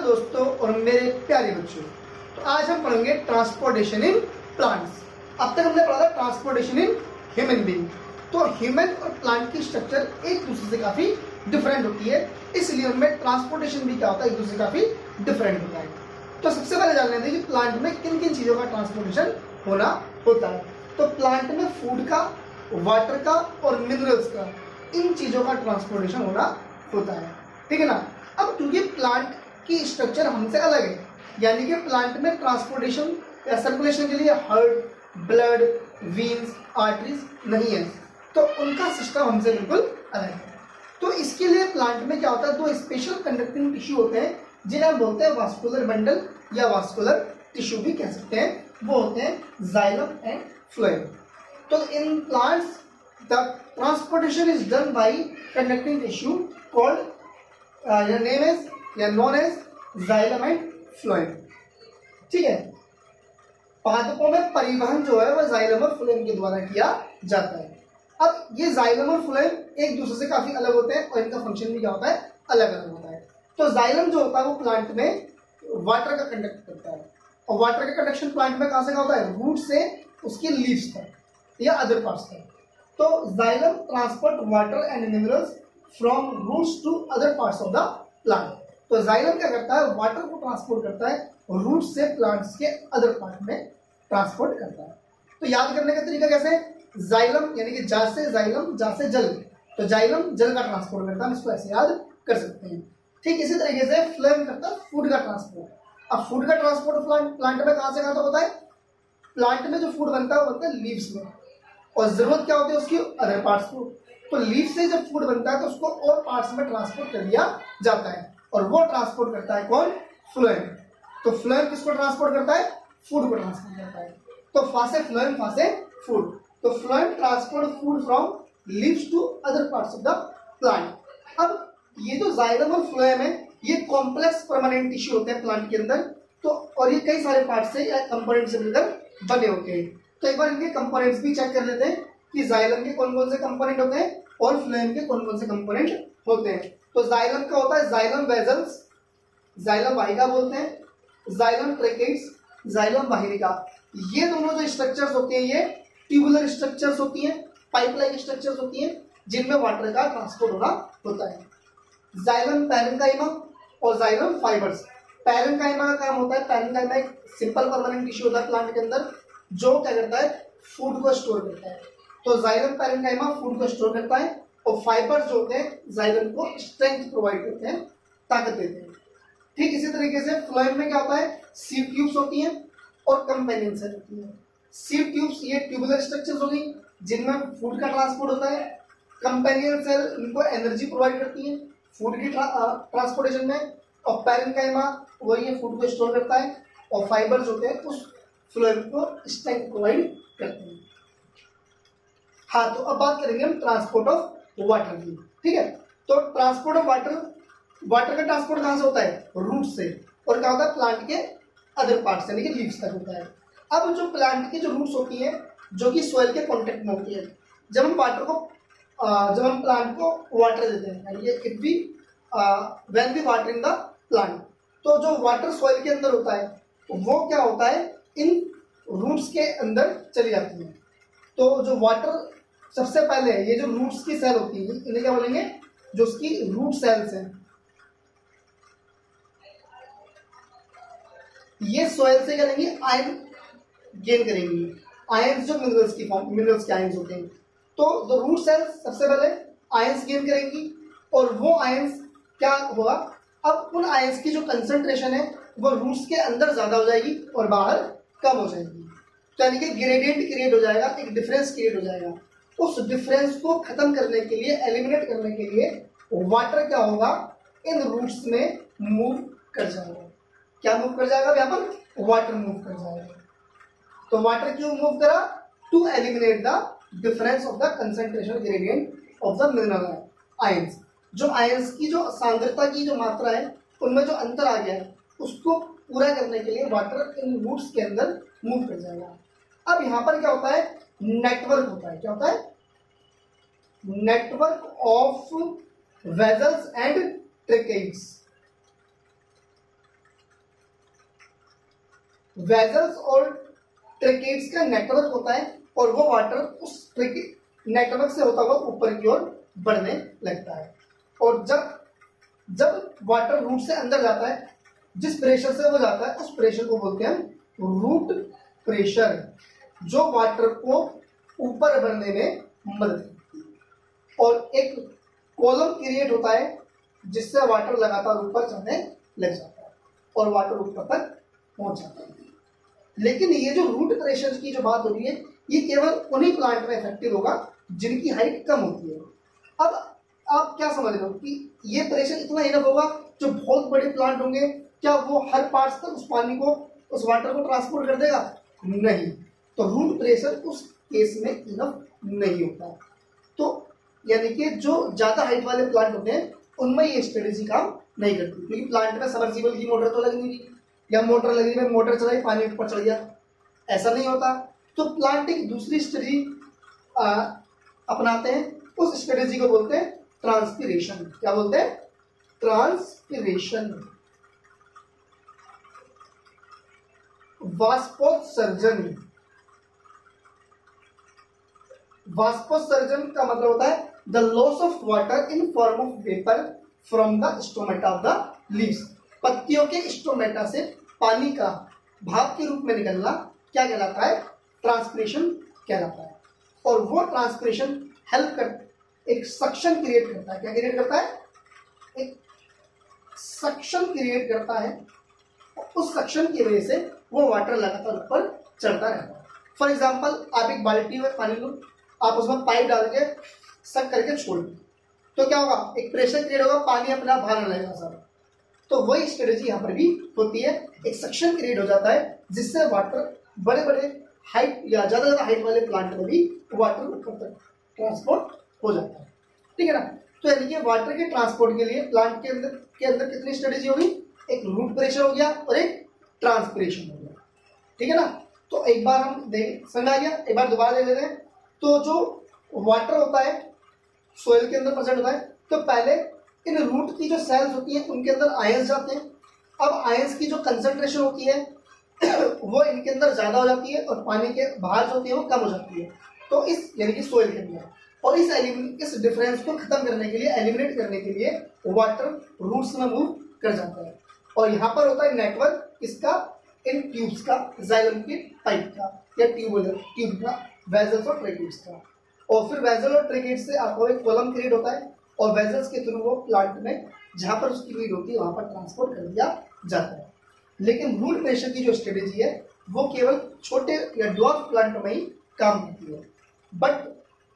दोस्तों और मेरे प्यारे बच्चों, तो आज हम पढ़ेंगे ट्रांसपोर्टेशन इन प्लांट्स। अब तक हमने पढ़ा था ट्रांसपोर्टेशन इन ह्यूमन बीइंग। तो ह्यूमन और प्लांट की स्ट्रक्चर एक दूसरे से काफी डिफरेंट होती है, इसलिए उनमें ट्रांसपोर्टेशन भी क्या होता है, एक दूसरे से काफी डिफरेंट होता है। तो सबसे पहले जान लेते हैं कि प्लांट में किन किन चीजों का ट्रांसपोर्टेशन होना होता है। तो प्लांट में फूड का, वाटर का और मिनरल्स का, इन चीजों का ट्रांसपोर्टेशन होना होता है, ठीक है ना। अब क्योंकि प्लांट की स्ट्रक्चर हमसे अलग है, यानी कि प्लांट में ट्रांसपोर्टेशन या सर्कुलेशन के लिए हार्ट, ब्लड, वीन्स, आर्टरीज नहीं है, तो उनका सिस्टम हमसे बिल्कुल अलग है। तो इसके लिए प्लांट में क्या होता है, दो स्पेशल कंडक्टिंग टिश्यू होते हैं जिन्हें हम बोलते हैं वास्कुलर बंडल या वास्कुलर टिश्यू भी कह सकते हैं। वो होते हैं जाइलम एंड फ्लोएम। तो in plants the transportation is done by conducting tissue called name is या known as xylem and phloem, ठीक है। पादपों में परिवहन जो है वह जाइलम और फ्लोएम के द्वारा किया जाता है। अब ये जाइलम और फ्लोएम एक दूसरे से काफी अलग होते हैं और इनका फंक्शन भी क्या होता है, अलग अलग होता है। तो जाइलम जो होता है वो प्लांट में वाटर का कंडक्ट करता है, और वाटर का कंडक्शन प्लांट में कहां से क्या होता है, रूट से उसकी लीव्स तक या अदर पार्ट्स तक। तो xylem transport water and minerals from roots to other parts of the plant. तो जाइलम क्या करता है, वाटर को ट्रांसपोर्ट करता है और रूट से प्लांट्स के अदर पार्ट में ट्रांसपोर्ट करता है। तो याद करने का तरीका कैसे, जाइलम यानी कि जा से जाइलम, जा से जल, तो जाइलम जल का ट्रांसपोर्ट करता है, हम इसको ऐसे याद कर सकते हैं। ठीक इसी तरीके से फ्लोएम करता है फूड का ट्रांसपोर्ट। अब फूड का ट्रांसपोर्ट प्लांट में कहां से कहां तक होता है, प्लांट में जो फूड बनता है वो बनता है लीव्स में, और जरूरत क्या होती है उसकी, अदर पार्ट्स को। तो लीव से जब फूड बनता है तो उसको और पार्ट्स में ट्रांसपोर्ट कर दिया जाता है, और वो ट्रांसपोर्ट करता है कौन, फ्लोएम। तो फ्लोएम किसको ट्रांसपोर्ट करता है, फूड को ट्रांसपोर्ट करता है। तो फा से फ्लोएम, फा से फूड। तो phloem transport food from leaves to other parts of the plant. अब ये जो जाइलम और फ्लोएम है ये कॉम्प्लेक्स परमानेंट टिश्यू होते हैं प्लांट के अंदर, तो और ये कई सारे पार्ट से या कंपोनेंट से मिलकर बने होते हैं। तो एक बार इनके कंपोनेंट्स भी चेक कर लेते हैं कि जाइलम के कौन कौन से कंपोनेंट होते हैं और फ्लोएम के कौन कौन से कंपोनेंट होते हैं। तो जाइलम का होता है जाइलम वेजल्स, जाइलम वाहिका बोलते हैं, जाइलम ट्रेकेट्स, जाइलम वाहिका। ये दोनों जो स्ट्रक्चर्स होते हैं ये ट्यूबुलर स्ट्रक्चर्स होती हैं, पाइप लाइक स्ट्रक्चर्स होती हैं जिनमें वाटर का ट्रांसपोर्ट होना होता है। जाइलम पैरेन्काइमा और जाइलम फाइबर्स। पैरेन्काइमा का काम होता है, पैरेन्काइमा एक सिंपल परमानेंट टिश्यू होता है प्लांट के अंदर जो क्या करता है, फूड को स्टोर करता है। तो जाइलम पैरेन्काइमा फूड को स्टोर करता है, और फाइबर्स जो होते हैं जाइलम को स्ट्रेंथ प्रोवाइड करते हैं, ताकत देते हैं। ठीक इसी तरीके से फ्लोएम में क्या होता है, सीड ट्यूब्स होती हैं और कंपेनियन सेल होती हैं। सीड ट्यूब्स ये ट्यूबुलर स्ट्रक्चर्स होगी जिनमें फूड का ट्रांसपोर्ट होता है। कंपेनियन सेल इनको एनर्जी प्रोवाइड करती है फूड की ट्रांसपोर्टेशन में, और पैरेन्काइमा वही है फूड को स्टोर करता है, और फाइबर्स होते हैं उस फ्लोएम को स्ट्रेंथ प्रोवाइड करते हैं। हाँ, तो अब बात करेंगे हम ट्रांसपोर्ट ऑफ वाटर की, ठीक है। तो ट्रांसपोर्ट ऑफ वाटर, वाटर का ट्रांसपोर्ट कहां से होता है, रूट से, और क्या होता है, प्लांट के अदर पार्ट्स यानी कि लीव्स तक होता है। अब जो प्लांट की जो रूट्स होती हैं जो कि सॉइल के कांटेक्ट में होती है, जब हम वाटर को जब हम प्लांट को वाटर देते हैं, यानी कि if we when we watering the plant, तो जो वाटर सॉइल के अंदर होता है वो क्या होता है, इन रूट्स के अंदर चली जाती है। तो जो वाटर सबसे पहले ये जो रूट्स की सेल होती है इन्हें क्या बोलेंगे, जो उसकी रूट सेल्स हैं, ये सॉइल से क्या लेंगी, आयन गेन करेंगी। आयंस जो मिनरल्स की फॉर्म, मिनरल्स के आयंस होते हैं। तो द रूट सेल्स सबसे पहले आयंस गेन करेंगी, और वो आयंस क्या होगा, अब उन आयंस की जो कंसंट्रेशन है वो रूट्स के अंदर ज्यादा हो जाएगी और बाहर कम हो जाएगी। तो यानी कि ग्रेडियंट क्रिएट हो जाएगा, एक डिफरेंस क्रिएट हो जाएगा। उस डिफरेंस को खत्म करने के लिए, एलिमिनेट करने के लिए वाटर क्या होगा, इन रूट्स में मूव कर जाएगा। क्या मूव कर जाएगा, यहाँ पर वाटर मूव कर जाएगा। तो वाटर क्यों मूव करा, to eliminate the difference of the concentration gradient of the mineral ions. जो आयंस की जो सांद्रता की जो मात्रा है उनमें जो अंतर आ गया है उसको पूरा करने के लिए वाटर इन रूट्स के अंदर मूव कर जाएगा। अब यहाँ पर क्या होता है, नेटवर्क होता है। क्या होता है, network of vessels and tracheids. Vessels और ट्रेकेट्स का नेटवर्क होता है और वो वाटर उस नेटवर्क से होता हुआ ऊपर की ओर बढ़ने लगता है। और जब जब वाटर रूट से अंदर जाता है, जिस प्रेशर से वो जाता है उस प्रेशर को बोलते हैं रूट प्रेशर, जो वाटर को ऊपर बढ़ने में मदद करती है। और एक कॉलम क्रिएट होता है जिससे वाटर लगातार ऊपर चढ़ने लग जाता है और वाटर ऊपर तक पहुंच जाता है। लेकिन ये जो रूट प्रेशर की जो बात हो रही है, ये केवल उन्हीं प्लांट में इफेक्टिव होगा जिनकी हाइट कम होती है। अब आप क्या समझ रहे हो कि ये प्रेशर इतना इनफ होगा, जो बहुत बड़े प्लांट होंगे क्या वो हर पार्ट तक उस पानी को, उस वाटर को ट्रांसपोर्ट कर देगा? नहीं। तो रूट प्रेशर उस केस में इनफ नहीं होता। तो यानी कि जो ज्यादा हाइट वाले प्लांट होते हैं उनमें ये स्ट्रेटेजी काम नहीं करती, क्योंकि प्लांट में सबमर्सिबल की मोटर तो लगी नहीं, या मोटर लगी है, मोटर चलाई पानी ऊपर चढ़ गया, ऐसा नहीं होता। तो प्लांट एक दूसरी स्ट्रेटेजी अपनाते हैं, उस स्ट्रेटेजी को बोलते हैं ट्रांसपिरेशन। क्या बोलते हैं? ट्रांसपिरेशन। वाष्पोत्सर्जन। वाष्पोत्सर्जन का मतलब होता है the loss of water in form of vapour from the stomata of the leaves. पत्तियों के स्टोमेटा से पानी का भाप के रूप में निकलना क्या कहलाता है? ट्रांसपिरेशन कहलाता है। और वो ट्रांसपिरेशन हेल्प कर एक सक्शन क्रिएट करता है। क्या क्रिएट करता है? एक सक्शन क्रिएट करता है। उस सक्शन की वजह से वो वाटर लगातार ऊपर चढ़ता रहता है। फॉर एग्जाम्पल, आप एक बाल्टी में पानी लो, आप उसमें पाइप डाल के सक करके छोड़ दो, तो क्या होगा? एक प्रेशर क्रिएट होगा, पानी अपना बाहर लगेगा सारा। तो वही स्ट्रेटेजी यहाँ पर भी होती है, एक सक्शन क्रिएट हो जाता है जिससे वाटर बड़े बड़े हाइट या ज्यादा हाइट वाले प्लांट में भी वाटर ऊपर तक ट्रांसपोर्ट हो जाता है। ठीक है ना? तो यानी कि वाटर के ट्रांसपोर्ट के लिए प्लांट के अंदर कितनी स्ट्रेटेजी होगी? एक रूट प्रेशर हो गया और एक ट्रांसपिरेशन हो गया। ठीक है ना? तो एक बार हम देख समझ आ गया, एक बार दोबारा दे लेते हैं। तो जो वाटर होता है सोइल के अंदर प्रेजेंट होता है, तो पहले इन रूट की जो सेल्स होती हैं उनके अंदर आयंस जाते हैं। अब आयंस की जो कंसंट्रेशन होती है वो इनके अंदर ज्यादा हो जाती है और पानी के बाहर जो होती है वो कम हो जाती है। तो इस यानी कि सोइल के अंदर, और इस डिफरेंस को खत्म करने के लिए, एलिमिनेट करने के लिए वाटर रूट्स में मूव कर जाता है। और यहाँ पर होता है नेटवर्क इसका, इन ट्यूब्स का, जाइलम के पाइप का या ट्यूब का, वेजल्स और ट्रेकेट्स का। और फिर वेजल और ट्रेकेट से आपको एक कॉलम क्रिएट होता है और वेजल्स के थ्रू वो प्लांट में जहां पर उसकी नीड होती है वहां पर ट्रांसपोर्ट कर दिया जाता है। लेकिन रूट प्रेशर की जो स्ट्रेटेजी है वो केवल छोटे या ड्वार्फ प्लांट में ही काम करती है। बट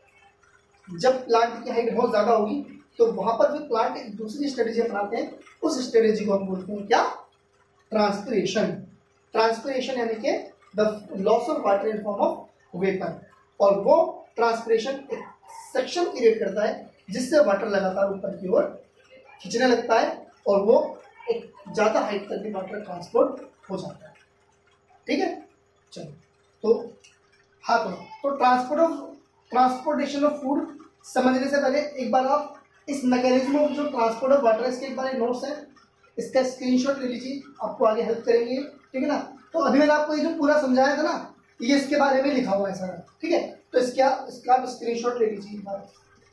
जब प्लांट की हाइट बहुत ज्यादा होगी तो वहां पर भी प्लांट एक दूसरी स्ट्रेटेजी अपनाते हैं, उस स्ट्रेटेजी को हम बोलते हैं क्या? ट्रांसपिरेशन। ट्रांसपिरेशन यानी कि the loss of water in form of vapour. और वो ट्रांसपिरेशन एक सेक्शन क्रिएट करता है जिससे वाटर लगातार ऊपर की ओर खींचने लगता है और वो एक ज्यादा हाइट तक भी वाटर ट्रांसपोर्ट हो जाता है। ठीक है, चलो तो हाँ, तो ट्रांसपोर्टेशन ऑफ फूड समझने से पहले एक बार आप इस मैकेनिज्म ऑफ जो ट्रांसपोर्ट ऑफ वाटर, इसके एक बार नोट्स है, इसका स्क्रीनशॉट ले लीजिए, आपको आगे हेल्प करेंगे। ठीक है ना? तो अभी मैंने आपको ये जो पूरा समझाया था ना, ये इसके बारे में लिखा हुआ है सारा। ठीक है, तो इसका आप स्क्रीनशॉट ले लीजिए एक बार।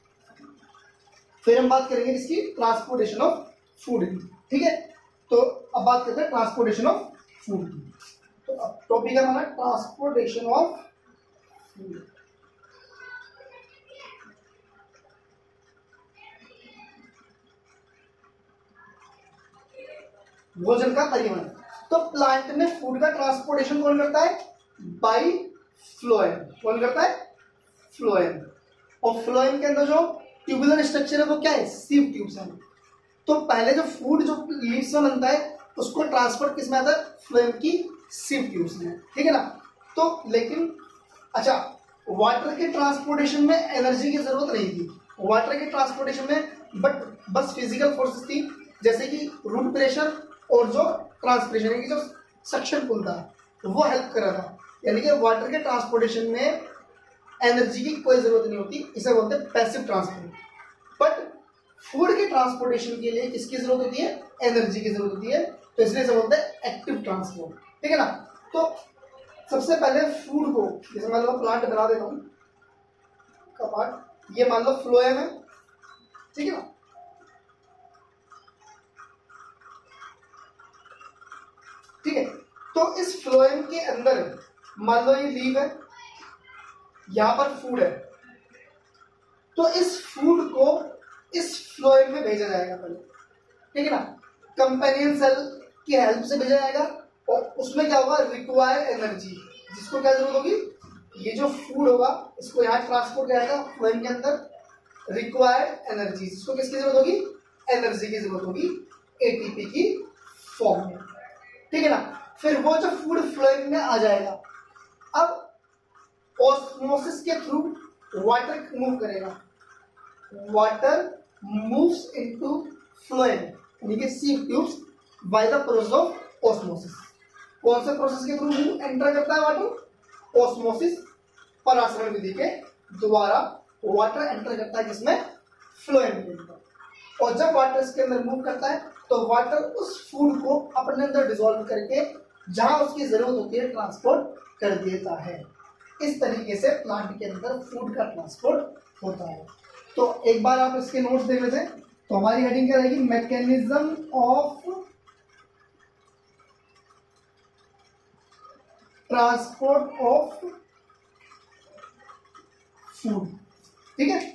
फिर हम बात करेंगे इसकी ट्रांसपोर्टेशन ऑफ फूड की। ठीक है, तो अब बात करते हैं ट्रांसपोर्टेशन ऑफ फूड की। तो अब टॉपिक है हमारा ट्रांसपोर्टेशन ऑफ फूड। भोजन का परिवहन। तो प्लांट में फूड का ट्रांसपोर्टेशन कौन करता है? By phloem. कौन करता है? फ्लोएम। और फ्लोएम के अंदर जो ट्यूबुलर स्ट्रक्चर है वो क्या है? सीव ट्यूब्स है। तो पहले जो फूड जो लीव्स में बनता है उसको ट्रांसपोर्ट किस में आता है? फ्लोएम की सीव ट्यूब्स में। ठीक है ना? तो लेकिन अच्छा, वाटर के ट्रांसपोर्टेशन में एनर्जी की जरूरत नहीं थी। वाटर के ट्रांसपोर्टेशन में बस फिजिकल फोर्सेस थी, जैसे कि रूट प्रेशर और जो ट्रांसपिरेशन यानी कि जो सक्शन पुल था वो हेल्प कर रहा था। यानी कि वाटर के ट्रांसपोर्टेशन में एनर्जी की कोई जरूरत नहीं होती, इसे बोलते हैं पैसिव ट्रांसपोर्ट। बट फूड के ट्रांसपोर्टेशन के लिए किसकी जरूरत होती है? एनर्जी की जरूरत होती है, तो इसलिए इसे बोलते हैं एक्टिव ट्रांसपोर्ट। ठीक है ना? तो सबसे पहले फूड को, जैसे मान लो प्लांट बना देता हूँ का पार्ट, ये मान लो फ्लोएम है, ठीक है ना। ठीक है, तो इस फ्लोएम के अंदर मान लो ये लीव है, यहां पर फूड है, तो इस फूड को इस फ्लोएम में भेजा जाएगा पहले, ठीक है ना। कंपेनियन सेल की हेल्प से भेजा जाएगा और उसमें क्या होगा, रिक्वायर एनर्जी, जिसको क्या जरूरत होगी, ये जो फूड होगा इसको यहाँ ट्रांसपोर्ट किया जाएगा फ्लोएम के अंदर, रिक्वायर्ड एनर्जी, जिसको किसकी जरूरत होगी, एनर्जी की जरूरत होगी एटीपी की फॉर्म में, ठीक है ना। फिर वो जो फूड फ्लोएम में आ जाएगा, अब ऑस्मोसिस के थ्रू वाटर मूव करेगा, वाटर मूव्स इनटू फ्लोएम यानी कि sieve tubes by the process of osmosis. कौन से प्रोसेस के थ्रू एंटर करता है वाटर, ऑस्मोसिस, परासरण विधि के द्वारा वाटर एंटर करता है जिसमें फ्लोएम के अंदर, और जब वाटर इसके अंदर मूव करता है तो वाटर उस फूड को अपने अंदर डिसॉल्व करके जहां उसकी जरूरत होती है ट्रांसपोर्ट कर देता है। इस तरीके से प्लांट के अंदर फूड का ट्रांसपोर्ट होता है। तो एक बार आप इसके नोट्स देख लेते हैं, तो हमारी हेडिंग क्या रहेगी, mechanism of transport of food, ठीक है।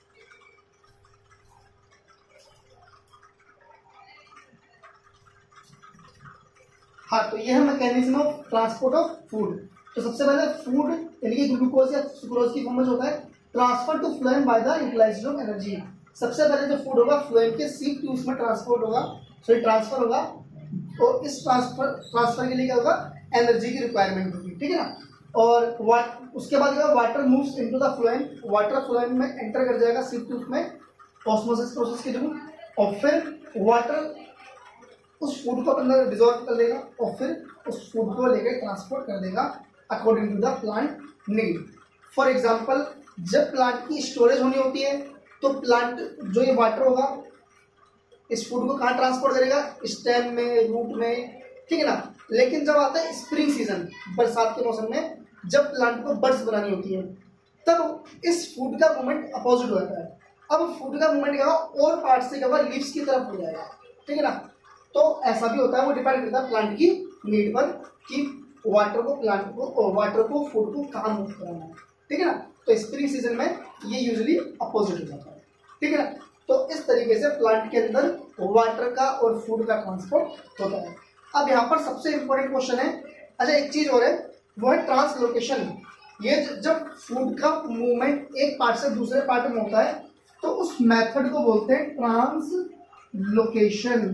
हाँ, तो यह है mechanism of transport of food. तो सबसे पहले फूड यानी कि ग्लूकोज या सुक्रोज की फॉर्म में होता है transfer to phloem by the utilization of energy. सबसे पहले जो फूड होगा फ्लोएम के सीव ट्यूब्स में ट्रांसपोर्ट होगा, सॉरी ट्रांसफर होगा, और इस ट्रांसफर के लिए क्या होगा, एनर्जी की रिक्वायरमेंट होगी, ठीक है ना। और उसके बाद water moves into the phloem, water phloem में एंटर कर जाएगा सीव ट्यूब में ऑस्मोसिस प्रोसेस के थ्रू, और फिर वाटर उस फूड को अंदर डिसॉल्व कर लेगा और फिर उस फूड को लेकर ट्रांसपोर्ट कर देगा according to the plant need. For example, जब प्लांट की स्टोरेज होनी होती है तो प्लांट जो ये वाटर होगा इस फूड को कहाँ ट्रांसपोर्ट करेगा, स्टेम में, रूट में, ठीक है ना। लेकिन जब आता है स्प्रिंग सीजन, बरसात के मौसम में, जब प्लांट को बर्ड्स बनानी होती है, तब इस फूड का मूवमेंट अपोजिट हो जाता है। अब फूड का मूवमेंट क्या होगा, और पार्ट से क्या होगा, लीव्स की तरफ हो जाएगा, ठीक है ना। तो ऐसा भी होता है, वो डिपेंड करता है प्लांट की नीड पर कि वाटर को फूड को कहाँ मूव कराना है, ठीक है ना। तो स्प्रिंग सीजन में ये यूजुअली अपोजिट हो जाता है, ठीक है ना। तो इस तरीके से प्लांट के अंदर वाटर का और फूड का ट्रांसपोर्ट होता है। अब यहाँ पर सबसे इंपॉर्टेंट क्वेश्चन है, अच्छा एक चीज और है, वो है ट्रांसलोकेशन। ये जब फूड का मूवमेंट एक पार्ट से दूसरे पार्ट में होता है तो उस मेथड को बोलते हैं ट्रांसलोकेशन,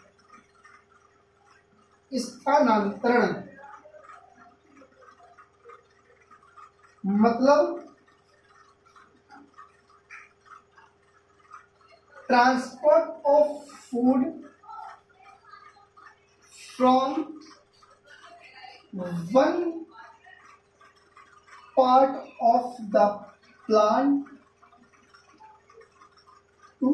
स्थानांतरण। मतलब transport of food from one part of the plant to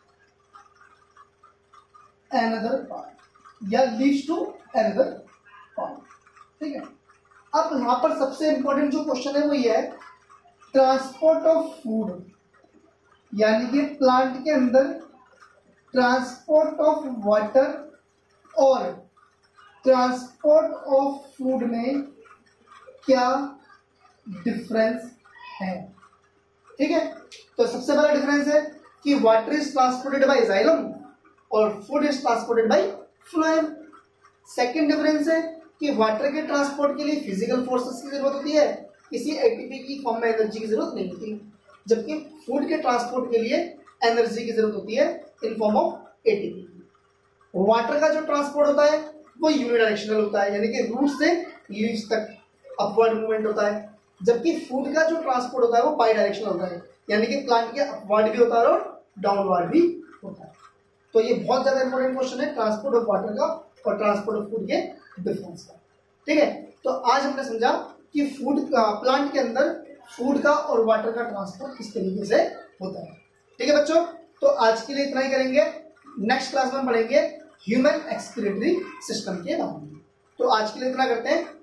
another part या लीड्स टू another पार्ट, ठीक है। अब यहां पर सबसे इंपॉर्टेंट जो क्वेश्चन है वो ये है, ट्रांसपोर्ट ऑफ फूड यानी कि प्लांट के अंदर ट्रांसपोर्ट ऑफ वाटर और ट्रांसपोर्ट ऑफ फूड में क्या डिफरेंस है, ठीक है। तो सबसे पहला डिफरेंस है कि water is transported by xylem और food is transported by phloem. Second difference है कि वाटर के ट्रांसपोर्ट के लिए फिजिकल फोर्सेस की जरूरत होती है, किसी एटीपी की फॉर्म में एनर्जी की जरूरत नहीं होती, जबकि फूड के ट्रांसपोर्ट के लिए एनर्जी की जरूरत होती है in form of ATP. Water का जो ट्रांसपोर्ट होता है वो यूनिडायरेक्शनल होता है, यानी कि रूट से लीव्स तक अपवर्ड मूवमेंट होता है, जबकि फूड का जो ट्रांसपोर्ट होता है वो बाई डायरेक्शनल होता है, यानी कि प्लांट के अपवर्ड भी होता है और डाउनवर्ड भी होता है। तो ये बहुत ज्यादा इंपॉर्टेंट क्वेश्चन है ट्रांसपोर्ट ऑफ वाटर का और ट्रांसपोर्ट ऑफ फूड के डिफरेंस का, ठीक है। तो आज हमने समझा कि फूड का प्लांट के अंदर फूड का और वाटर का ट्रांसपोर्ट किस तरीके से होता है, ठीक है बच्चों। तो आज के लिए इतना ही करेंगे, नेक्स्ट क्लास में पढ़ेंगे ह्यूमन एक्सक्रीटरी सिस्टम के बारे में। तो आज के लिए इतना करते हैं।